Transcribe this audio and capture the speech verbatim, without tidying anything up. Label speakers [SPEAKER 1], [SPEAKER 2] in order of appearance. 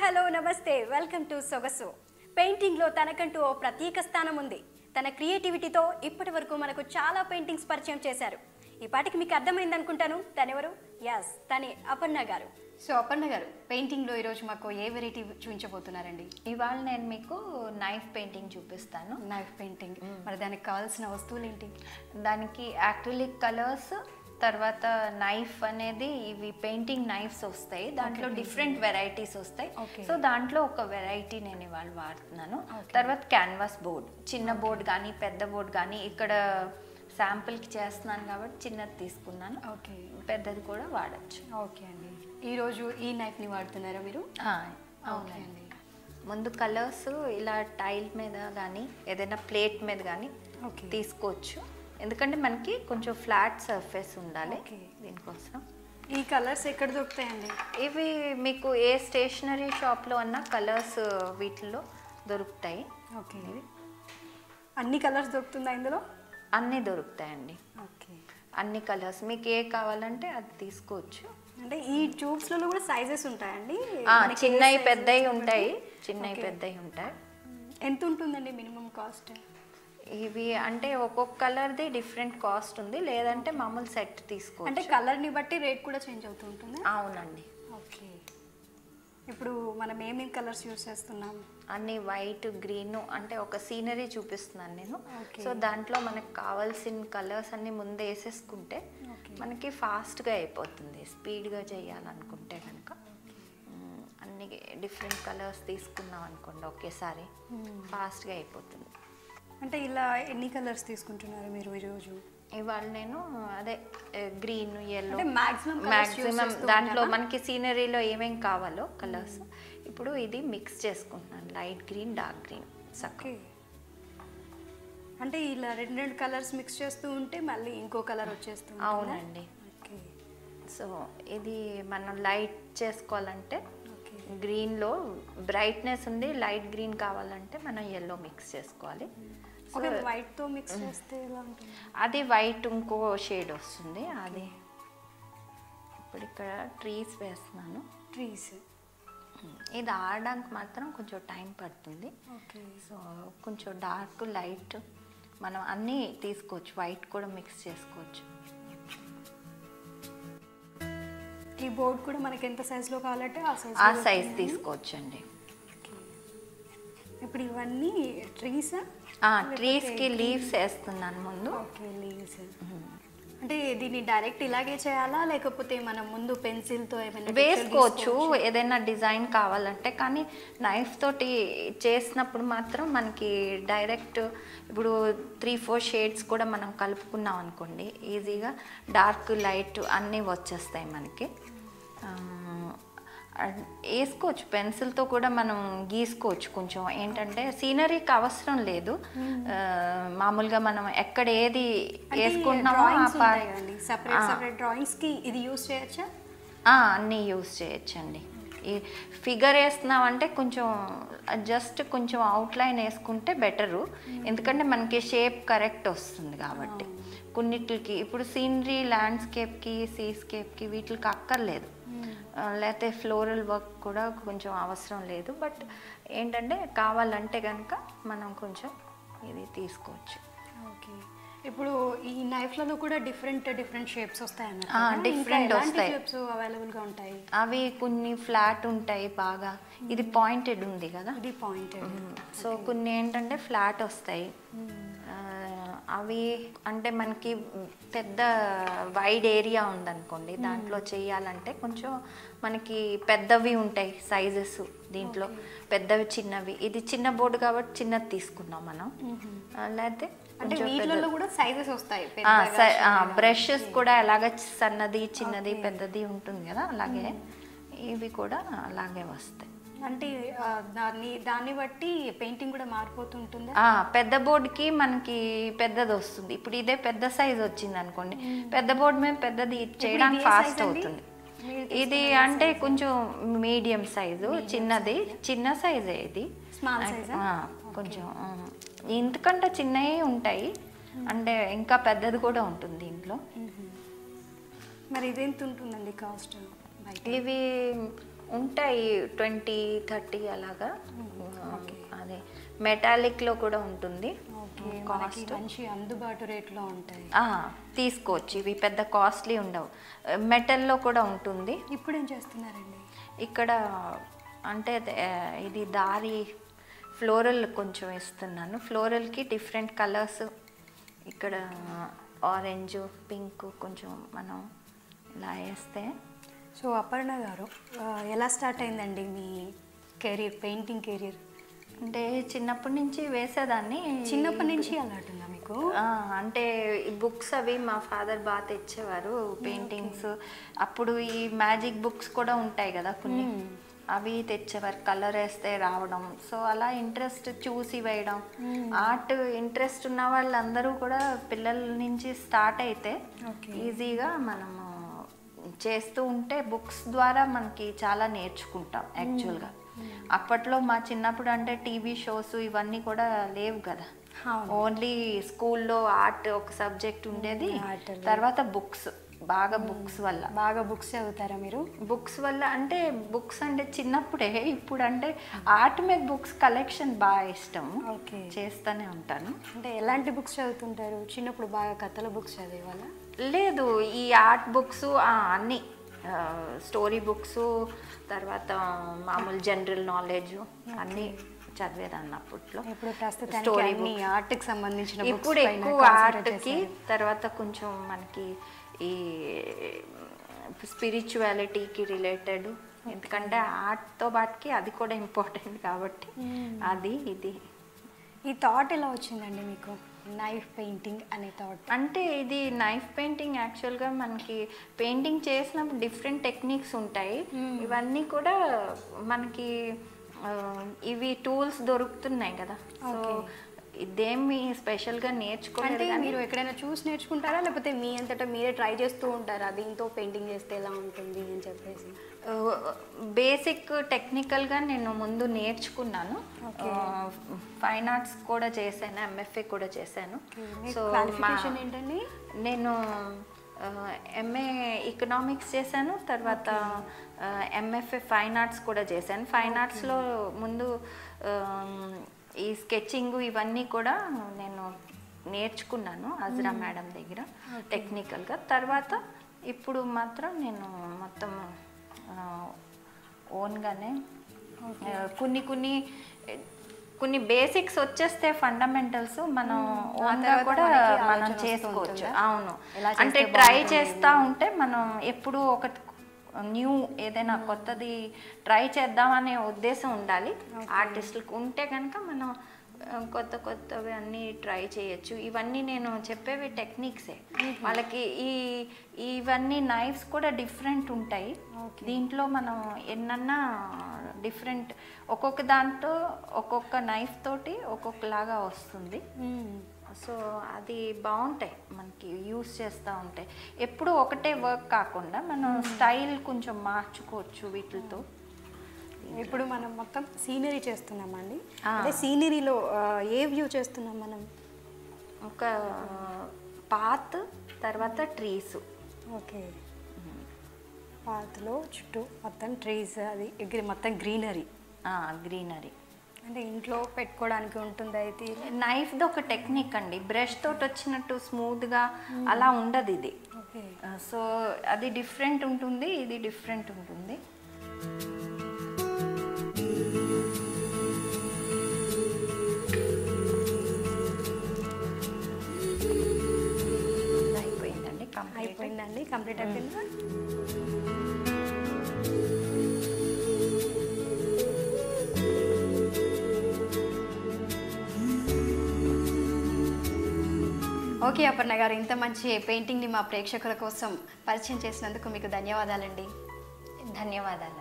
[SPEAKER 1] Hello నమస్తే welcome to సొగసు. పెయింటింగ్లో తనకంటూ ఓ ప్రత్యేక స్థానం ఉంది. తన క్రియేటివిటీతో ఇప్పటి వరకు మనకు చాలా పెయింటింగ్స్ పరిచయం చేశారు. ఈ పాటికి మీకు అర్థమైంది అనుకుంటాను తనెవరు. యాస్, తనే అపర్ణ గారు. సో అపర్ణ గారు, పెయింటింగ్లో ఈరోజు మాకు ఏ వెరైటీ చూపించబోతున్నారండి?
[SPEAKER 2] ఇవాళ నేను మీకు నైఫ్ పెయింటింగ్ చూపిస్తాను.
[SPEAKER 1] నైఫ్ పెయింటింగ్, మరి దానికి కావాల్సిన వస్తువులు ఏంటి?
[SPEAKER 2] దానికి యాక్రిలిక్ కలర్స్, తర్వాత నైఫ్ అనేది ఇవి పెయింటింగ్ నైఫ్స్ వస్తాయి, దాంట్లో డిఫరెంట్ వెరైటీస్ వస్తాయి. సో దాంట్లో ఒక వెరైటీ నేను ఇవాళ వాడుతున్నాను. తర్వాత క్యాన్వాస్ బోర్డ్, చిన్న బోర్డ్ కానీ పెద్ద బోర్డ్ కానీ, ఇక్కడ శాంపుల్కి చేస్తున్నాను కాబట్టి చిన్నది తీసుకున్నాను.
[SPEAKER 1] ఓకే,
[SPEAKER 2] పెద్దది కూడా వాడచ్చు.
[SPEAKER 1] ఓకే అండి. ఈరోజు ఈ నైఫ్ని వాడుతున్నారా మీరు?
[SPEAKER 2] అవునండి. ముందు కలర్స్ ఇలా టైల్ మీద కానీ ఏదైనా ప్లేట్ మీద కానీ తీసుకోవచ్చు, ఎందుకంటే మనకి కొంచెం ఫ్లాట్ సర్ఫేస్ ఉండాలి దీనికోసం.
[SPEAKER 1] ఈ కలర్స్ ఎక్కడ దొరుకుతాయండి?
[SPEAKER 2] ఇవి మీకు ఏ స్టేషనరీ షాప్లో అన్నా కలర్స్ వీటిల్లో దొరుకుతాయి.
[SPEAKER 1] ఓకే, అన్ని కలర్స్ దొరుకుతుందా ఇందులో?
[SPEAKER 2] అన్నీ దొరుకుతాయండి.
[SPEAKER 1] ఓకే,
[SPEAKER 2] అన్ని కలర్స్ మీకు ఏ కావాలంటే అది తీసుకోవచ్చు.
[SPEAKER 1] అంటే ఈ ట్యూబ్స్లలో కూడా సైజెస్ ఉంటాయండి?
[SPEAKER 2] చిన్నవి పెద్దవి ఉంటాయి, చిన్నవి పెద్దవి ఉంటాయి.
[SPEAKER 1] ఎంత ఉంటుందండి మినిమం కాస్ట్?
[SPEAKER 2] ఇవి అంటే ఒక్కొక్క కలర్ది డిఫరెంట్ కాస్ట్ ఉంది, లేదంటే మామూలు సెట్ తీసుకోవచ్చు.
[SPEAKER 1] అంటే కలర్ని బట్టి రేట్ కూడా చేంజ్ అవుతూ ఉంటుంది?
[SPEAKER 2] అవునండి.
[SPEAKER 1] ఓకే, ఇప్పుడు మనం ఏమేమి కలర్స్ యూస్ చేస్తున్నాం?
[SPEAKER 2] అన్ని వైట్, గ్రీన్, అంటే ఒక సీనరీ చూపిస్తున్నాను నేను. సో దాంట్లో మనకు కావాల్సిన కలర్స్ అన్ని ముందే వేసేసుకుంటే మనకి ఫాస్ట్గా అయిపోతుంది. స్పీడ్గా చేయాలనుకుంటే కనుక అన్ని డిఫరెంట్ కలర్స్ తీసుకున్నాం అనుకోండి ఒకేసారి, ఫాస్ట్గా అయిపోతుంది.
[SPEAKER 1] అంటే ఇలా ఎన్ని కలర్స్ తీసుకుంటున్నారు మీరు ఈరోజు?
[SPEAKER 2] ఇవాళ నేను అదే గ్రీన్, ఎల్లో,
[SPEAKER 1] మ్యాక్సిమం
[SPEAKER 2] మ్యాక్సిమం దాంట్లో మనకి సీనరీలో ఏమేమి కావాలో కలర్స్ ఇప్పుడు ఇది మిక్స్ చేసుకుంటున్నాను. Light green, dark green.
[SPEAKER 1] Okay, అంటే ఇలా రెండు రెండు కలర్స్ మిక్స్ చేస్తూ ఉంటే మళ్ళీ ఇంకో కలర్ వచ్చేస్తుంది.
[SPEAKER 2] అవునండి.
[SPEAKER 1] ఓకే,
[SPEAKER 2] సో ఇది మనం లైట్ చేసుకోవాలంటే గ్రీన్లో బ్రైట్నెస్ ఉంది, లైట్ గ్రీన్ కావాలంటే మనం ఎల్లో మిక్స్ చేసుకోవాలి.
[SPEAKER 1] వైట్తో మిక్స్ చేస్తే ఎలా ఉంటుంది?
[SPEAKER 2] అది వైట్ ఇంకో షేడ్ వస్తుంది. అది ఇప్పుడు ఇక్కడ ట్రీస్ వేస్తున్నాను.
[SPEAKER 1] ట్రీస్
[SPEAKER 2] ఇది ఆడడానికి మాత్రం కొంచెం టైం పడుతుంది.
[SPEAKER 1] ఓకే,
[SPEAKER 2] సో కొంచెం డార్క్, లైట్ మనం అన్నీ తీసుకోవచ్చు, వైట్ కూడా మిక్స్ చేసుకోవచ్చు.
[SPEAKER 1] ఈ బోర్డ్ కూడా మనకి ఎంత సైజులో కావాలంటే ఆ సైజ్
[SPEAKER 2] ఆ సైజ్ తీసుకోవచ్చు అండి.
[SPEAKER 1] ఇప్పుడు ఇవన్నీ ట్రీస్
[SPEAKER 2] ట్రీస్కి లీవ్స్ వేస్తున్నాను ముందు.
[SPEAKER 1] Okay, leaves. అంటే దీన్ని డైరెక్ట్ ఇలాగే చేయాలా, లేకపోతే మనం ముందు పెన్సిల్తో ఏమైనా
[SPEAKER 2] వేసుకోవచ్చు ఏదైనా డిజైన్ కావాలంటే? కానీ నైఫ్ తోటి చేసినప్పుడు మాత్రం మనకి డైరెక్ట్ ఇప్పుడు త్రీ ఫోర్ షేడ్స్ కూడా మనం కలుపుకున్నాం అనుకోండి, ఈజీగా డార్క్, లైట్ అన్నీ వచ్చేస్తాయి మనకి. వేసుకోవచ్చు పెన్సిల్తో కూడా మనం గీసుకోవచ్చు. కొంచెం ఏంటంటే సీనరీకి అవసరం లేదు, మామూలుగా మనం ఎక్కడ ఏది వేసుకుంటున్నామో
[SPEAKER 1] ఇది యూస్ చేయొచ్చా?
[SPEAKER 2] అన్నీ యూస్ చేయొచ్చండి. ఈ ఫిగర్ వేస్తున్నామంటే కొంచెం జస్ట్ కొంచెం అవుట్లైన్ వేసుకుంటే బెటరు, ఎందుకంటే మనకి షేప్ కరెక్ట్ వస్తుంది కాబట్టి. కొన్నిటికి ఇప్పుడు సీనరీ, ల్యాండ్స్కేప్కి, సీస్కేప్కి వీటికి అక్కర్లేదు, లేకపోతే ఫ్లోరల్ వర్క్ కూడా కొంచెం అవసరం లేదు. బట్ ఏంటంటే కావాలంటే కనుక మనం కొంచెం ఇది తీసుకోవచ్చు.
[SPEAKER 1] ఓకే, ఇప్పుడు ఈ నైఫ్లలో కూడా డిఫరెంట్ డిఫరెంట్ షేప్స్ వస్తాయి.
[SPEAKER 2] డిఫరెంట్ వస్తాయి,
[SPEAKER 1] అవైలబుల్గా ఉంటాయి.
[SPEAKER 2] అవి కొన్ని ఫ్లాట్ ఉంటాయి బాగా. ఇది పాయింటెడ్ ఉంది కదా,
[SPEAKER 1] ఇది పాయింటెడ్.
[SPEAKER 2] సో కొన్ని ఏంటంటే ఫ్లాట్ వస్తాయి. అవి అంటే మనకి పెద్ద వైడ్ ఏరియా ఉందనుకోండి, దాంట్లో చేయాలంటే కొంచెం మనకి పెద్దవి ఉంటాయి సైజెస్ దీంట్లో, పెద్దవి, చిన్నవి. ఇది చిన్న బోర్డు కాబట్టి చిన్నది తీసుకున్నాం మనం. లేకపోతే
[SPEAKER 1] సైజెస్ వస్తాయి,
[SPEAKER 2] బ్రషెస్ కూడా ఎలాగ సన్నది, చిన్నది, పెద్దది ఉంటుంది కదా, అలాగే ఇవి కూడా అలాగే వస్తాయి.
[SPEAKER 1] అంటే దాన్ని దాన్ని బట్టి పెయింటింగ్ కూడా మారిపోతుంటుంది.
[SPEAKER 2] పెద్ద బోర్డుకి మనకి పెద్దది వస్తుంది. ఇప్పుడు ఇదే పెద్ద సైజ్ వచ్చింది అనుకోండి, పెద్ద బోర్డు మీద పెద్దది చేయడానికి ఫాస్ట్ అవుతుంది. ఇది అంటే కొంచెం మీడియం సైజు, చిన్నది, చిన్న సైజే ఇది. కొంచెం ఇంతకంటే చిన్నవి ఉంటాయి, అంటే ఇంకా పెద్దది కూడా ఉంటుంది దీంట్లో.
[SPEAKER 1] మరి ఇదెంత ఉంటుందండి కాస్ట్?
[SPEAKER 2] ఇవి ఉంటాయి ట్వంటీ థర్టీ అలాగా. అదే మెటాలిక్లో కూడా ఉంటుంది.
[SPEAKER 1] కాస్ట్ మంచి అందుబాటు రేట్లో ఉంటాయి,
[SPEAKER 2] తీసుకోవచ్చు. ఇవి పెద్ద కాస్ట్లీ ఉండవు. మెటల్లో కూడా ఉంటుంది.
[SPEAKER 1] ఇప్పుడు ఏం చేస్తున్నారండి
[SPEAKER 2] ఇక్కడ? అంటే ఇది దారి ఫ్లోరల్ కొంచెం ఇస్తున్నాను. ఫ్లోరల్కి డిఫరెంట్ కలర్స్, ఇక్కడ ఆరెంజ్, పింక్ కొంచెం మనం ఇలా వేస్తే.
[SPEAKER 1] సో అపర్ణ గారు, ఎలా స్టార్ట్ అయిందండి మీ కెరీర్, పెయింటింగ్ కెరీర్?
[SPEAKER 2] అంటే చిన్నప్పటి నుంచి వేసేదాన్ని.
[SPEAKER 1] చిన్నప్పటి నుంచి అలాంటిందా మీకు?
[SPEAKER 2] అంటే ఈ బుక్స్ అవి మా ఫాదర్ బాగా తెచ్చేవారు, పెయింటింగ్స్. అప్పుడు ఈ మ్యాజిక్ బుక్స్ కూడా ఉంటాయి కదా కొన్ని, అవి తెచ్చేవారు. కలర్ వేస్తే రావడం, సో అలా ఇంట్రెస్ట్ చూసి వేయడం. ఆర్ట్ ఇంట్రెస్ట్ ఉన్న వాళ్ళందరూ కూడా పిల్లల నుంచి స్టార్ట్ అయితే ఈజీగా మనము చేస్తూ ఉంటే బుక్స్ ద్వారా మనకి చాలా నేర్చుకుంటాం యాక్చువల్గా. అప్పట్లో మా చిన్నప్పుడు అంటే టీవీ షోస్ ఇవన్నీ కూడా లేవు కదా, ఓన్లీ స్కూల్లో ఆర్ట్ ఒక సబ్జెక్ట్ ఉండేది. తర్వాత బుక్స్, బాగా బుక్స్ వల్ల.
[SPEAKER 1] బాగా బుక్స్ చదువుతారా మీరు?
[SPEAKER 2] బుక్స్ వల్ల అంటే బుక్స్ అంటే చిన్నప్పుడే. ఇప్పుడు అంటే ఆర్ట్ మీద బుక్స్ కలెక్షన్ బాగా ఇష్టం, చేస్తూనే ఉంటాను.
[SPEAKER 1] అంటే ఎలాంటి బుక్స్ చదువుతుంటారు? చిన్నప్పుడు బాగా కథల బుక్స్ చదివేవాళ్ళ?
[SPEAKER 2] లేదు, ఈ ఆర్ట్ బుక్స్ అన్నీ, స్టోరీ బుక్స్, తర్వాత మామూలు జనరల్ నాలెడ్జ్ అన్నీ చదివేదాన్ని అప్పట్లో.
[SPEAKER 1] ఇప్పుడు స్టోరీ ఆర్ట్కి సంబంధించిన
[SPEAKER 2] ఇప్పుడు ఎక్కువ ఆర్ట్కి, తర్వాత కొంచెం మనకి ఈ స్పిరిచువాలిటీకి రిలేటెడ్, ఎందుకంటే ఆర్ట్తో పాటుకి అది కూడా ఇంపార్టెంట్ కాబట్టి అది ఇది.
[SPEAKER 1] ఈ థాట్ ఎలా వచ్చిందండి మీకు, నైఫ్ పెయింటింగ్ అనే థాట్?
[SPEAKER 2] అంటే ఇది నైఫ్ పెయింటింగ్ యాక్చువల్గా మనకి పెయింటింగ్ చేసినప్పుడు డిఫరెంట్ టెక్నిక్స్ ఉంటాయి. ఇవన్నీ కూడా మనకి ఇవి టూల్స్ దొరుకుతున్నాయి కదా, సో ఇదేమి స్పెషల్గా నేర్చుకోలేదు.
[SPEAKER 1] మీరు ఎక్కడైనా చూసి నేర్చుకుంటారా, లేకపోతే మీ అంతటా మీరే ట్రై చేస్తూ ఉంటారా దీంతో పెయింటింగ్ చేస్తే ఎలా ఉంటుంది అని చెప్పేసి?
[SPEAKER 2] బేసిక్ టెక్నికల్గా నేను ముందు నేర్చుకున్నాను. ఫైన్ ఆర్ట్స్ కూడా చేశాను, ఎంఎఫ్ఏ కూడా చేశాను.
[SPEAKER 1] సో ఏంటండి?
[SPEAKER 2] నేను ఎంఏ ఎకనామిక్స్ చేశాను, తర్వాత ఎంఎఫ్ఏ ఫైన్ ఆర్ట్స్ కూడా చేశాను. ఫైన్ ఆర్ట్స్లో ముందు ఈ స్కెచింగ్ ఇవన్నీ కూడా నేను నేర్చుకున్నాను అజ్రా మేడం దగ్గర టెక్నికల్గా. తర్వాత ఇప్పుడు మాత్రం నేను మొత్తం ఓన్గానే కొన్ని కొన్ని కొన్ని బేసిక్స్ వచ్చేస్తే ఫండమెంటల్స్ మనం ఓన్గా కూడా మనం చేసుకోవచ్చు. అవును, అంటే ట్రై చేస్తూ ఉంటే మనం ఎప్పుడు ఒక న్యూ ఏదైనా కొత్తది ట్రై చేద్దామనే ఉద్దేశం ఉండాలి ఆర్టిస్టులకు. ఉంటే కనుక మనం కొత్త కొత్తవి అన్నీ ట్రై చేయొచ్చు. ఇవన్నీ నేను చెప్పేవి టెక్నిక్సే. వాళ్ళకి ఈ ఇవన్నీ నైఫ్స్ కూడా డిఫరెంట్ ఉంటాయి. దీంట్లో మనం ఎన్నన్నా డిఫరెంట్, ఒక్కొక్క దాంతో ఒక్కొక్క నైఫ్ తోటి ఒక్కొక్కలాగా వస్తుంది. సో అది బాగుంటాయి మనకి యూస్ చేస్తూ ఉంటాయి. ఎప్పుడు ఒకటే వర్క్ కాకుండా మనం స్టైల్ కొంచెం మార్చుకోవచ్చు వీటితో.
[SPEAKER 1] ఇప్పుడు మనం మొత్తం సీనరీ చేస్తున్నామండి. అంటే సీనరీలో ఏ వ్యూ చేస్తున్నాం మనం?
[SPEAKER 2] ఒక పాత్, తర్వాత ట్రీస్.
[SPEAKER 1] ఓకే, పాత్లో చుట్టూ మొత్తం ట్రీస్, అది మొత్తం గ్రీనరీ.
[SPEAKER 2] గ్రీనరీ
[SPEAKER 1] అంటే ఇంట్లో పెట్టుకోవడానికి ఉంటుంది. అయితే
[SPEAKER 2] నైఫ్ది ఒక టెక్నిక్ అండి, బ్రష్ తోటి వచ్చినట్టు స్మూత్గా అలా ఉండదు ఇది. సో అది డిఫరెంట్ ఉంటుంది, ఇది డిఫరెంట్ ఉంటుంది. అయిపోయిందండి,
[SPEAKER 1] అయిపోయిందండి, కంప్లీట్ అయిపోయిందా? ఓకే అపర్ణ గారు, ఇంత మంచి పెయింటింగ్ని మా ప్రేక్షకుల కోసం పరిచయం చేసినందుకు మీకు ధన్యవాదాలండి.
[SPEAKER 2] ధన్యవాదాలు.